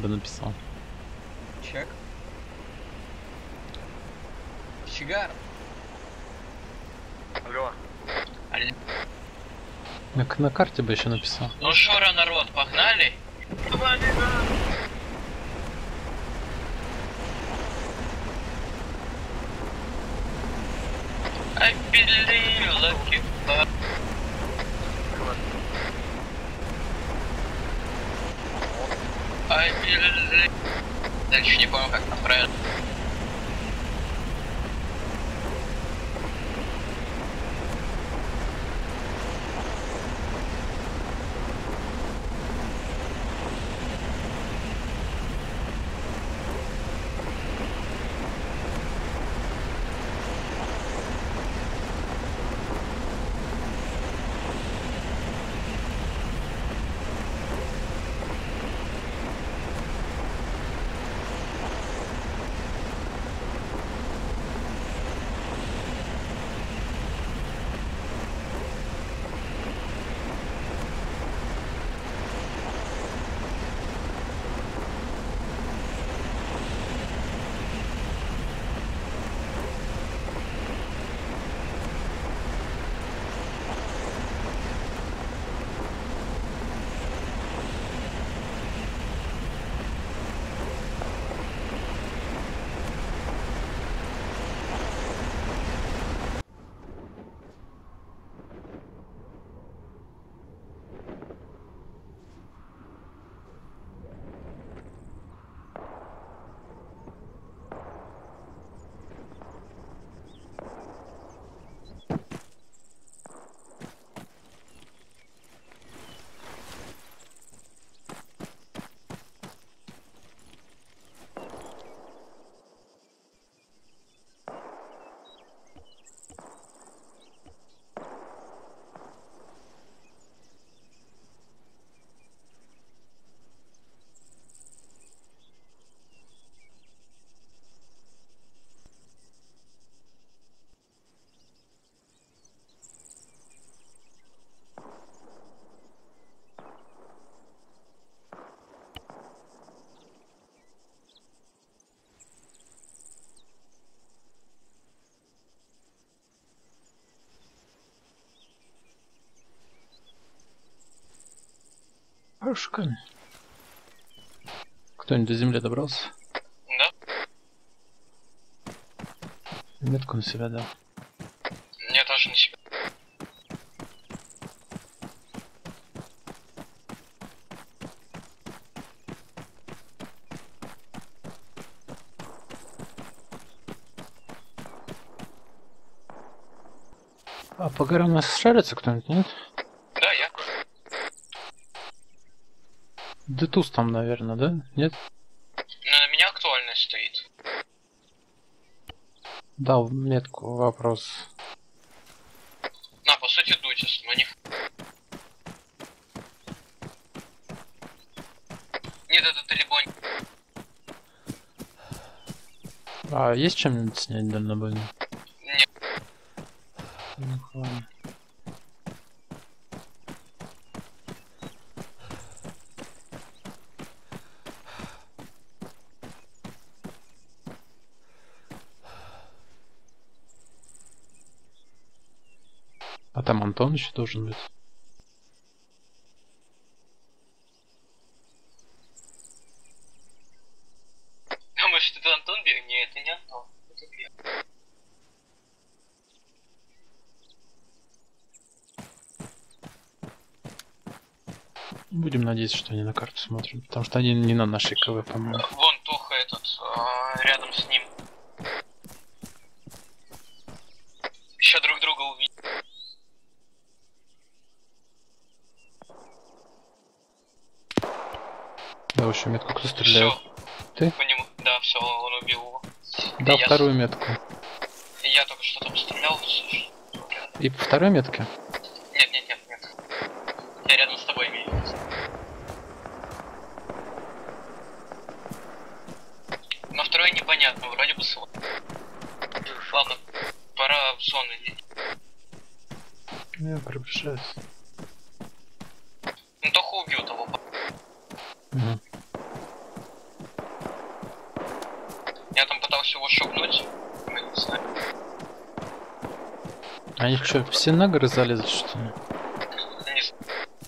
бы написал. Чек. Чигар. Алло. На карте бы еще написал. Ну шо, народ, погнали? I believe lucky. I believe... Дальше не помню, как там правильно. Пушка. Кто-нибудь до земли добрался? Да? Метку на себя дал. Мне тоже не себе. А по горам у нас шарится кто-нибудь, нет? Да, я. Детус там, наверное, да? Нет? Но на меня актуальность стоит. Дал метку, вопрос. На, по сути, Дутис, но не... Нет, это Талибон. А есть чем-нибудь снять дальнобойно? Нет. Ну, ладно. А там Антон еще должен быть. А может, это Антон бег? Нет, это не Антон. Это бег. Будем надеяться, что они на карту смотрят, потому что они не на нашей КВ, по-моему. Вон Тоха этот, рядом с ним. Еще друг друга увидят. Да, еще метку кто стреляет? Все, Ты? по нему. Да, все, он убил его. Да, И вторую метку. Я только что там стрелял, слушай. И по второй метке? Нет, нет, нет, нет. Я рядом с тобой имею. На второй непонятно, вроде бы свой. Ладно, пора в зону идти. Я приближаюсь. Ну, Тоха убил того. Угу. пытался его шагнуть. Мы не знаем. Они что, все на горы залезут, что ли? Не знаю.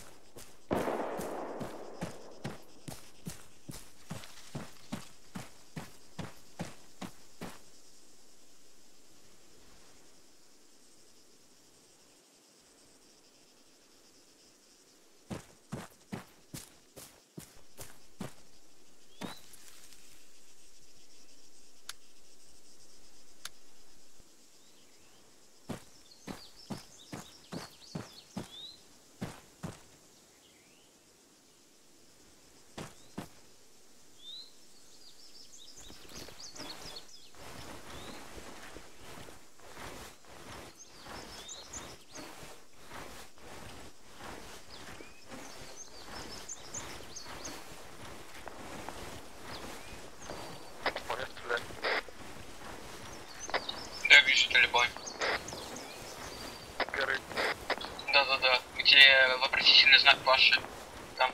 Я вижу талибан. Горы. Да-да-да. Где вопросительный знак Паши. Там.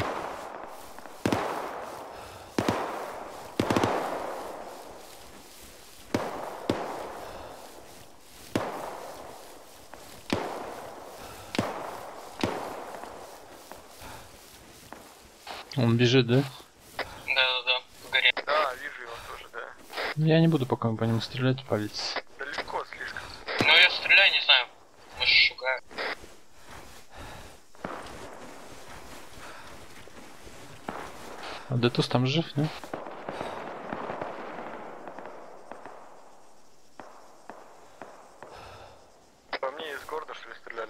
Он бежит, да? Да-да-да. В горе. Да, вижу его тоже, да. Ну, я не буду пока по нему стрелять, палец. Далеко слишком. Ну я стреляю, не знаю. Может, шугаю. А Детус там жив, да? По мне из города, что ли, стреляли?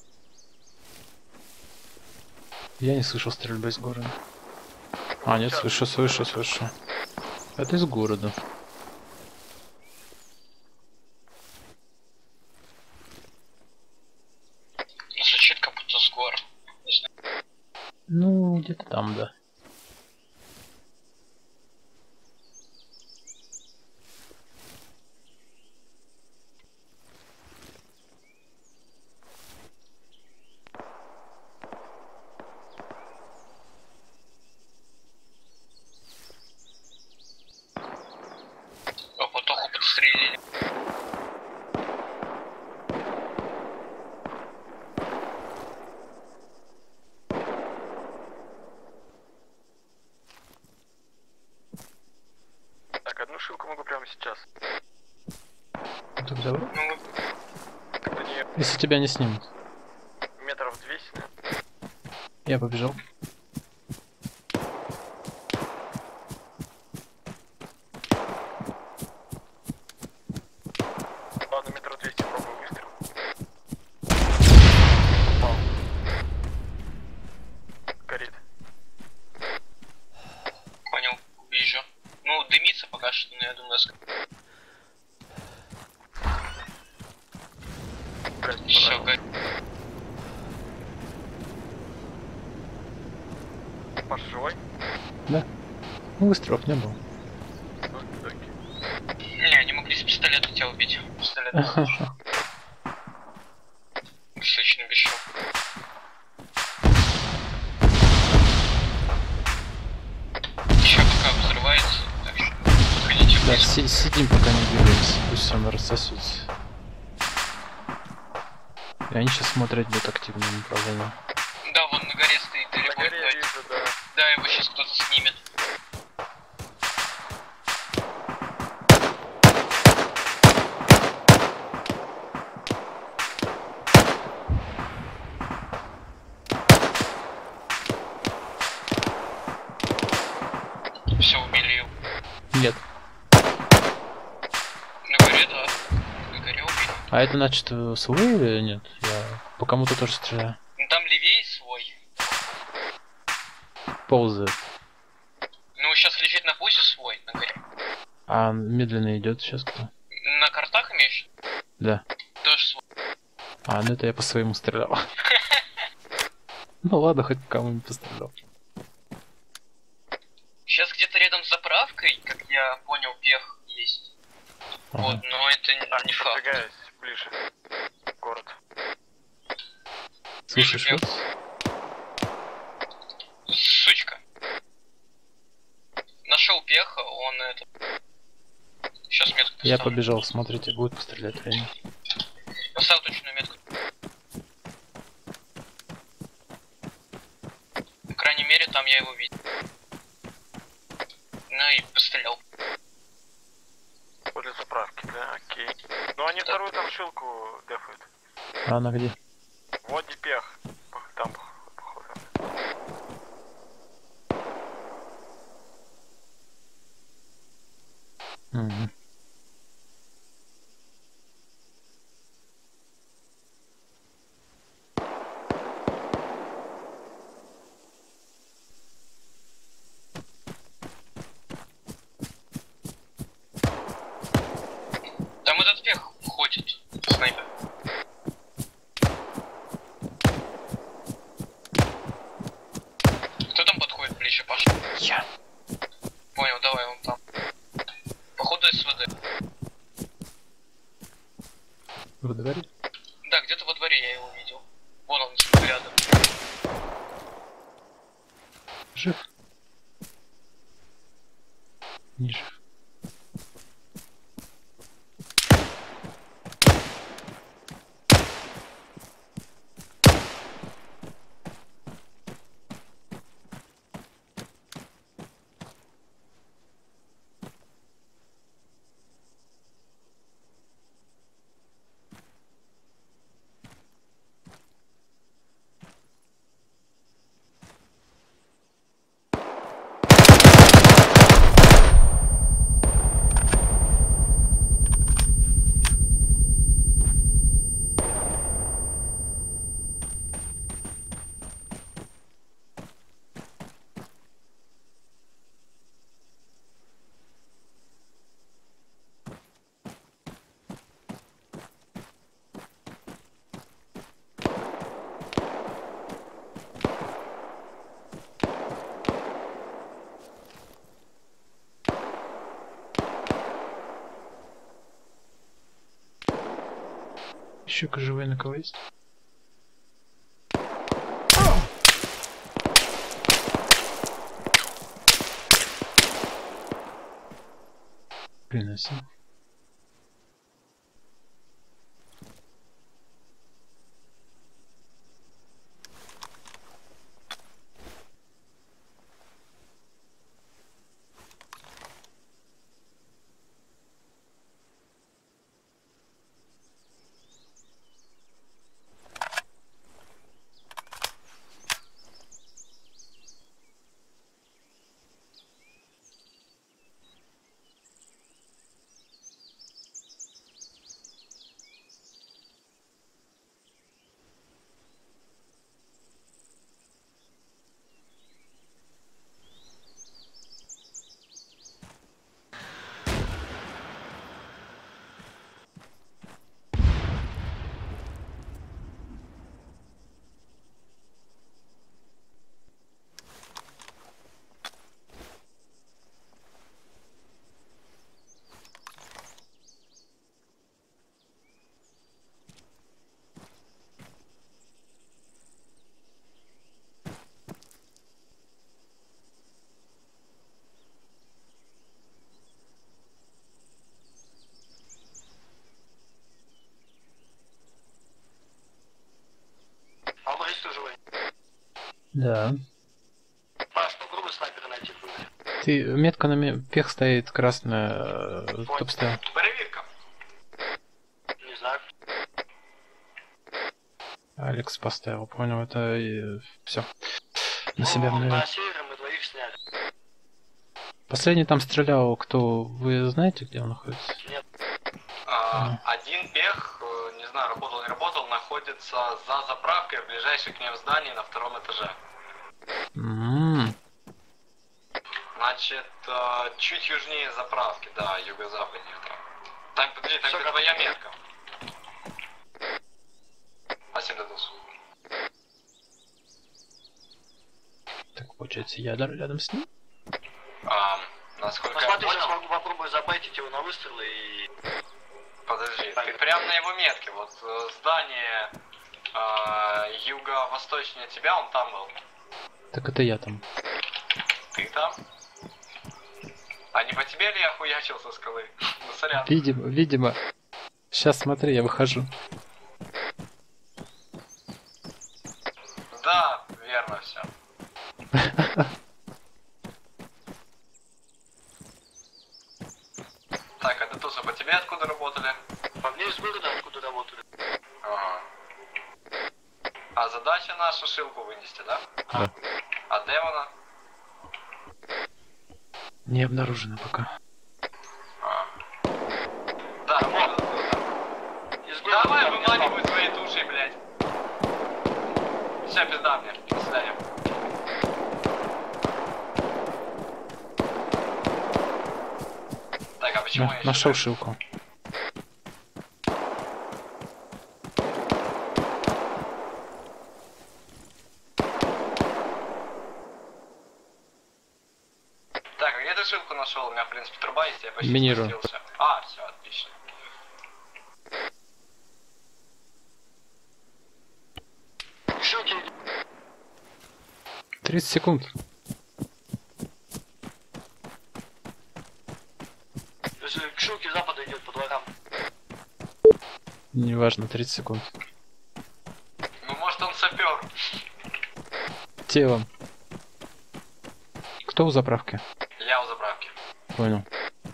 Я не слышал стрельбы из города. А, нет, слышу. Это из города. Звучит как будто с гор. Не знаю. Ну, где-то там, да. А потоху подстрелили. Так, одну шилку могу прямо сейчас. Ну, так давай. Ну, Тогда не Если тебя не снимут. метров 200, да? Я побежал. Ладно, метров 200 пробую выстрел. Попал. Горит. понял. Вижу. Ну, дымится пока что, но я думаю, Блядь, не все, понравилось. горит. Паша живой? Да. Ну, выстрелов не было. Окей. Не, не могли с пистолета тебя убить. Пистолет. Достаточно вещал. Еще пока взрывается, так что подходите Да, близко. сидим, пока не двигаемся. Пусть он рассосется. И они сейчас смотреть будут активным направлением. Да, вон на горе стоит На телефон. горе я вижу, да. Да, его сейчас кто-то снимет. Все, убили его. Нет. На горе, да. На горе убили. А это значит свой или нет? Я по кому-то тоже стреляю. Ну там левее свой. Ползает. Ну сейчас лежит на позе свой, на горе. А медленно идет сейчас кто? На картах имеешь? Да. Тоже свой. А, ну это я по своему стрелял. Ну ладно, хоть по кому-нибудь пострелял. Сейчас где-то рядом с заправкой, как я понял, пех есть. Ага. Вот, но это не факт. Продвигаюсь ближе. В город. Слушай, Вижу что? Сучка. Нашел пеха, он это. Сейчас метку Я поставлю. побежал, смотрите, будет пострелять время. Поставил точную метку. По крайней мере, там я его видел. Ну и пострелял. Возле заправки, да, окей. Ну они вторую там шилку дефают. А она где? Вот пех. Там, походу. Угу. Там этот пех ходит, снайпер. Кто там подходит ближе, Паша? Я. Понял, давай, он там. Походу СВД. Во дворе? Да, где-то во дворе я его видел. Вон он рядом. Жив? Не жив. Еще живые на кого есть? Приноси. А Борис ты живой? Да. Паш, попробуй снайпера найти в выборе. Ты метка на пех стоит красная. Кто поставил? Проверка. Не знаю. Алекс поставил, понял, это все. На себя Ну, мне. на севере мы двоих сняли. Последний там стрелял, кто, вы знаете, где он находится? Нет. Один пех, не знаю, работал, не работал, находится за заправкой в ближайшем к ним здании на втором этаже. Значит, чуть южнее заправки, да, юго-западнее там. Там, подожди, там где твоя метка. Спасибо, Дадус. Так, получается, я рядом с ним? Насколько Ну я смотри, понял... сейчас могу попробовать забайтить его на выстрелы и... Подожди, ты прям на его метке, вот здание юго-восточнее тебя, он там был. Так это я там. Ты там? А не по тебе ли я хуячил со скалы? Ну, сорян. Видимо, видимо. Сейчас смотри, я выхожу. Да, верно все. Так, а Детуза, по тебе откуда работали? По мне из города откуда работали. Ага. А задача наша шилку вынести, да? Да. А Девона? Не обнаружено пока. А. Да, вот оттуда. Из города. Давай выманивай своей душей, блядь. Все, пизда мне. До свидания. Так, а почему я еще... Нашел шилку. Так, а где ты шилку нашел? У меня, в принципе, труба есть, я почти Минирую. спустился. А, все, отлично. Шилки. 30 секунд. То есть к шилке запада идет по дворам. Неважно, 30 секунд. Ну, может, он сапер. Телом. Кто у заправки? Я у заправки. Понял.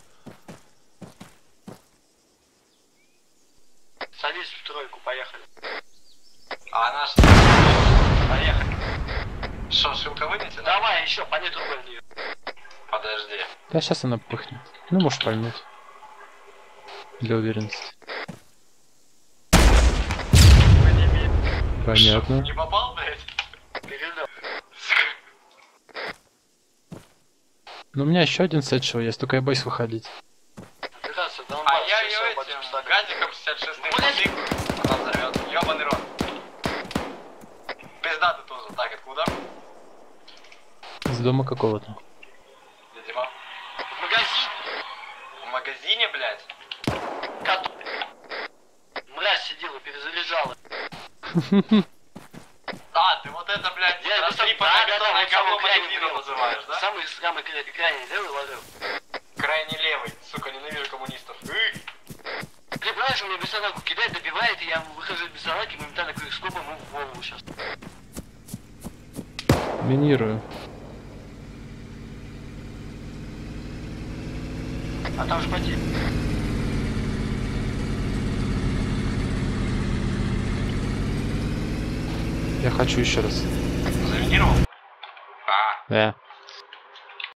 Садись в тройку, поехали. А наш... Поехали. Что, шилка вынесена? Давай еще, пони трубой в нее. Подожди. Да, сейчас она пыхнет. Ну, можешь пальнуть. Для уверенности. Понятно. Не попал, блядь? Передал. Ну, у меня еще один сетшел есть, только я боюсь выходить. Операция А Донбасс. я всё, ее всё, этим встали. газиком 66 Блядь. она взорвет. Ёбаный рот. Пизда ты тоже. Так, откуда? Из дома какого-то. Видимо. В магазин. В магазине, блядь? Кот. Мразь сидела, перезаряжала. А, ты вот это, блядь, Я растрипанное да, говно вот самый крайний магазина называешь, да? Самый крайний левый ложил. Крайне левый. Сука, ненавижу коммунистов. Ты понимаешь, он мне бесонаку кидает, добивает, и я выхожу из бесонаки, моментально квикскопом ему в голову сейчас. Минирую. А там же потеря. Я хочу еще раз. Заминировал? А, Да.